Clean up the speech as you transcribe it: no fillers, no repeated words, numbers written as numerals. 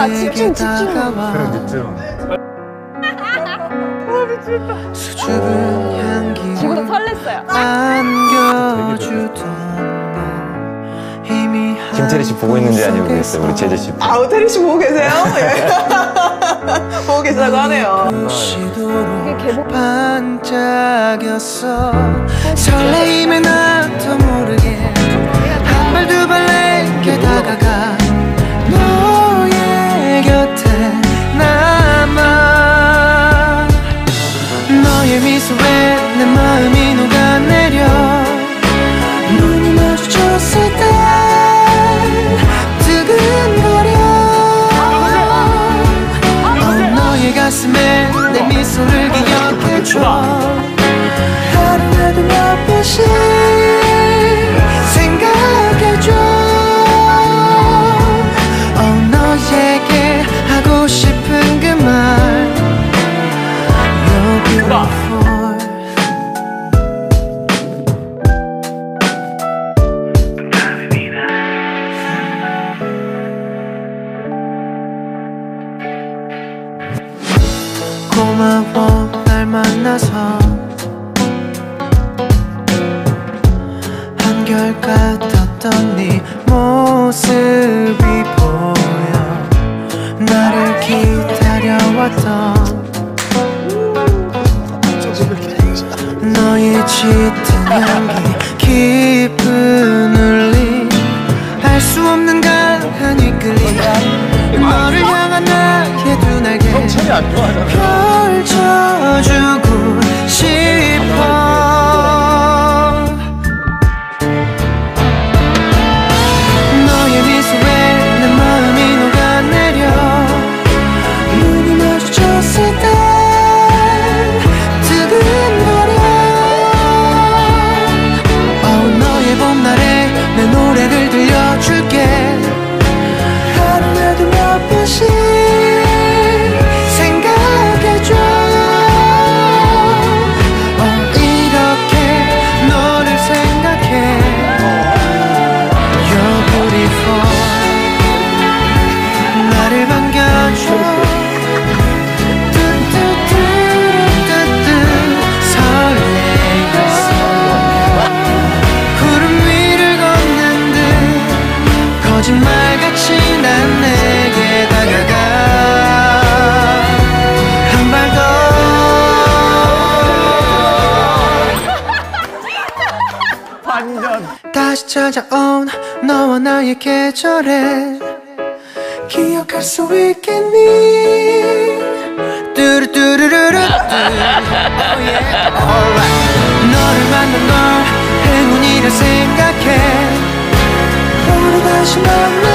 집중. 그래 집중. 미치겠다. 수줍은 향기 지금 설렜어요. 안겨주던 희미한 김태리 씨 보고 있는지 아닌지 모르겠어요. 우리 제재 씨. 아, 태리 씨 보고 계세요? 예. 보고 계시다고 하네요. 이게 개봉. 반짝였어. 설레임에 나도 모르게 한 발 두 발 내게 다가가 너의 곁에 남아. 너의 미소에 내 마음이 녹아내려. 눈이 마주쳤을 때 두근거려. 너의 가슴에 내 미소를 기억해줘. 하루에도 몇 번씩 생각해줘. 너에게 하고 싶은 그 말. You're beautiful. 고마워 날 만나서. 한결같았던 네 모습이 보여. 나를 기다려왔던 너의 짙은 향기 깊은 울림. 알 수 없는 강한 이끌림. 너를 향한 나의 두 날개 펼쳐주고 싶어. 너의 미소에 내 마음이 녹아내려. 눈이 마주쳤을 때 두근거려. 너의 봄날에 내 노래를 들려줄게. 하루에도 몇 번씩 생각해줘. 이렇게 너를 생각해. You're beautiful. 나를 반겨줘. 설레겠어. 구름 위를 걷는 듯 거짓말같이 난 내게 다가가. 한 발 더. 반전. 다시 찾아온 너와 나의 계절에 기억할 수 있겠니? 뚜루뚜루루루. 너를 만난 걸 행운이라 생각해. 우리 다시 만나.